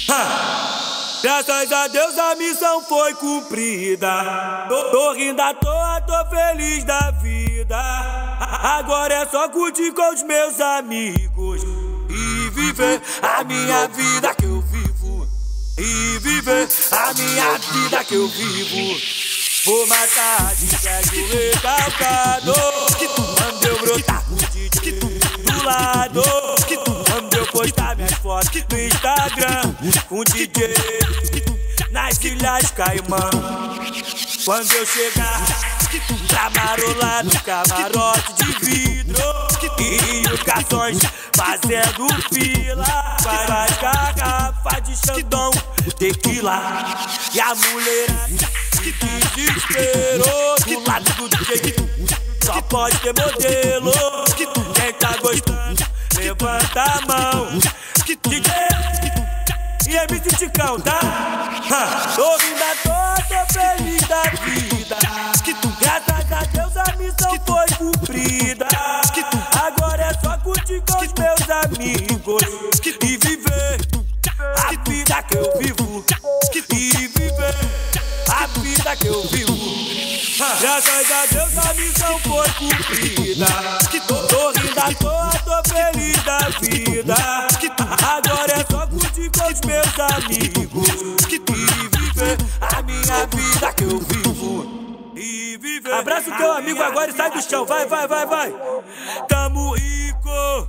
Graças a Deus a missão foi cumprida. Tô rindo à toa, tô feliz da vida. Agora é só curtir com os meus amigos e viver a minha vida que eu vivo. E viver a minha vida que eu vivo. Vou matar de velho recalcado. Quando eu brotar com o DJ do lado, quando eu postar minhas fotos no Instagram com o DJ nas Ilhas Caimã. Quando eu chegar pra marolar no camarote de vidro e os garçons fazendo fila, várias garrafas de Xandão, tequila. E a mulherada se desesperou do lado do DJ. Só pode ter modelo. Quem tá gostando, levanta a mão. DJ e MC Ticão, tá? Tô rindo à toa, tô feliz da vida. Graças a Deus a missão foi cumprida. Agora é só curtir com os meus amigos e viver a vida que eu vivo. E viver a vida que eu vivo. Graças a Deus a missão foi cumprida. Tô rindo à toa, tô feliz da vida. Agora é só curtir com os meus amigos e viver a minha vida que eu vivo. E viver. Abraça o teu amigo agora e sai do chão. Vai, vai, vai, vai. Tamo rico,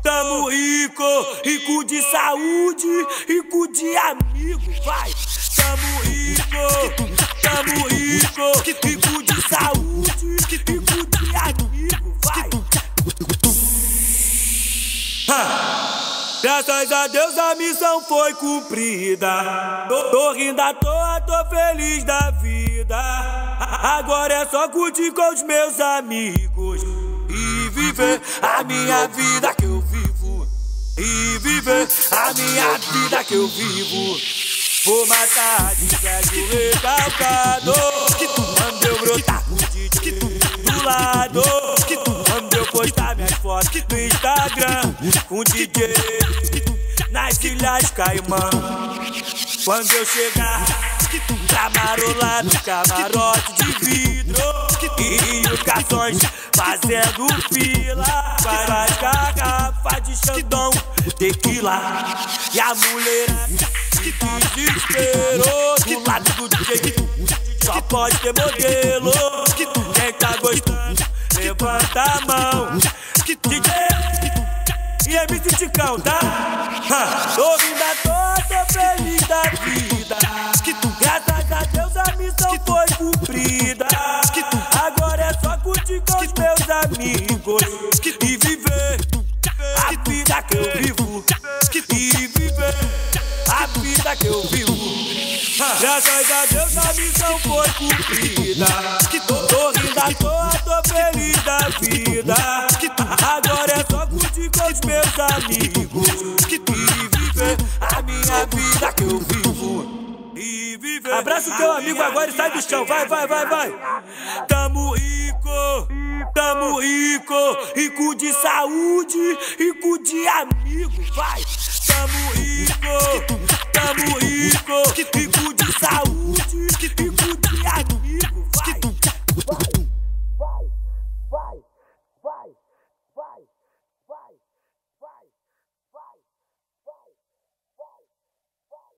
rico de saúde, rico de amigo. Vai. Tamo rico, rico de saúde, rico de amigo. Vai. Graças a Deus a missão foi cumprida. Tô rindo à toa, tô feliz da vida. Agora é só curtir com os meus amigos e viver a minha vida que eu vivo. E viver a minha vida que eu vivo. Vou matar de velho recalcado. Quando eu brotar com o DJ do lado, quando eu postar minhas fotos no Instagram com o DJ nas Ilhas Caimã. Quando eu chegar pra marolar no camarote de vidro e os garçons fazendo fila, várias garrafas de Xandão, tequila. E a mulherada se desesperou do lado do DJ. Só pode ter modelo. Quem tá gostando, levanta a mão. DJ e MC Ticão, tá? Tô rindo à toa, tô feliz da vida. Graças a Deus a missão foi cumprida. Agora é só curtir com os meus amigos e viver a vida que eu vivo. E viver a vida que eu vivo. Graças a Deus a missão foi cumprida. Tô rindo à toa, tô feliz da vida. Agora é só curtir com os meus amigos e viver a minha vida que eu vivo. E viver. Abraça o teu amigo agora e sai do chão. Vai, vai, vai, vai. Tamo rico, rico de saúde, rico de amigo. Vai. Tamo rico, rico